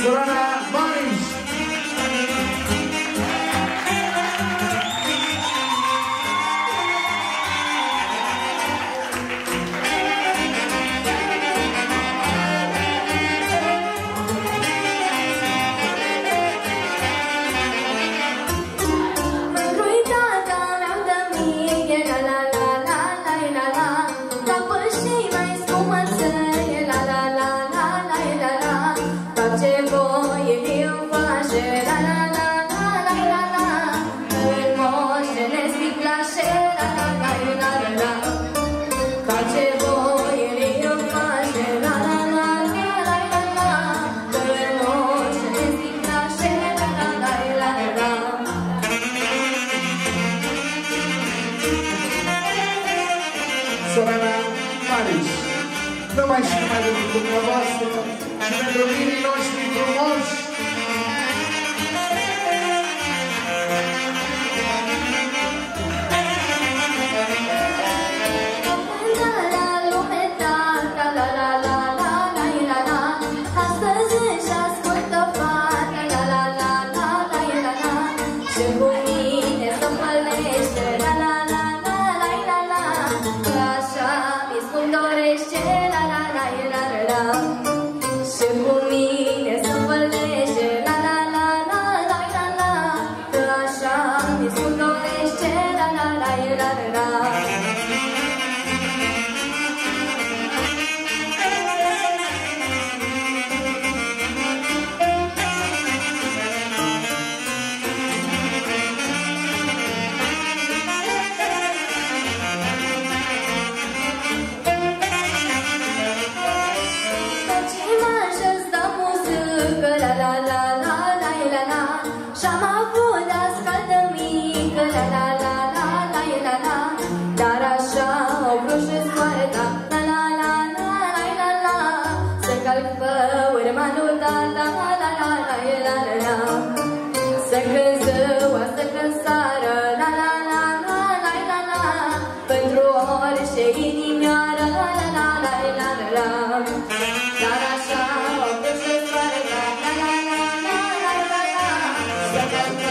Sorana Mariș. Sorana Mariș. Numai și numai pentru dumneavoastră și pentru mirii noștri frumoși. Să când ziua, să când seară, la la la la la la la, pentru orice inimioară, la la la la la la la. Dar așa o vrut să soară, la la la la la la la, să când